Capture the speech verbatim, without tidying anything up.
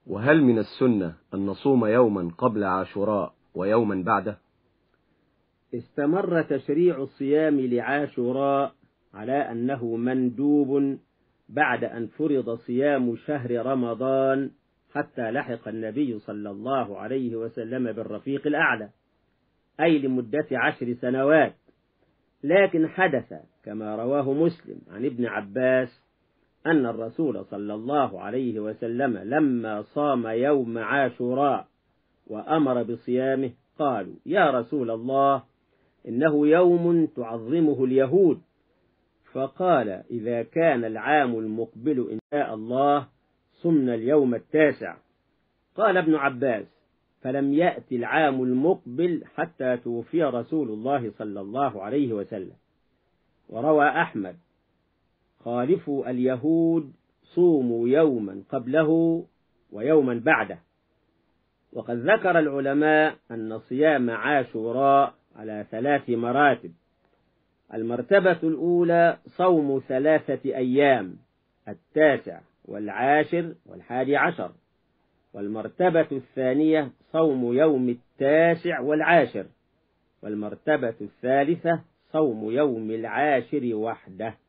وهل من السنة أن نصوم يوما قبل عاشوراء ويوما بعده؟ استمر تشريع الصيام لعاشوراء على أنه مندوب بعد أن فرض صيام شهر رمضان حتى لحق النبي صلى الله عليه وسلم بالرفيق الأعلى، أي لمدة عشر سنوات. لكن حدث كما رواه مسلم عن ابن عباس أن الرسول صلى الله عليه وسلم لما صام يوم عاشوراء وأمر بصيامه قالوا: يا رسول الله، إنه يوم تعظمه اليهود. فقال: إذا كان العام المقبل إن شاء الله صمنا اليوم التاسع. قال ابن عباس: فلم يأتي العام المقبل حتى توفي رسول الله صلى الله عليه وسلم. وروى أحمد: خالفوا اليهود، صوموا يوما قبله ويوما بعده. وقد ذكر العلماء أن صيام عاشوراء على ثلاث مراتب. المرتبة الأولى صوم ثلاثة أيام، التاسع والعاشر والحادي عشر. والمرتبة الثانية صوم يوم التاسع والعاشر. والمرتبة الثالثة صوم يوم العاشر وحده.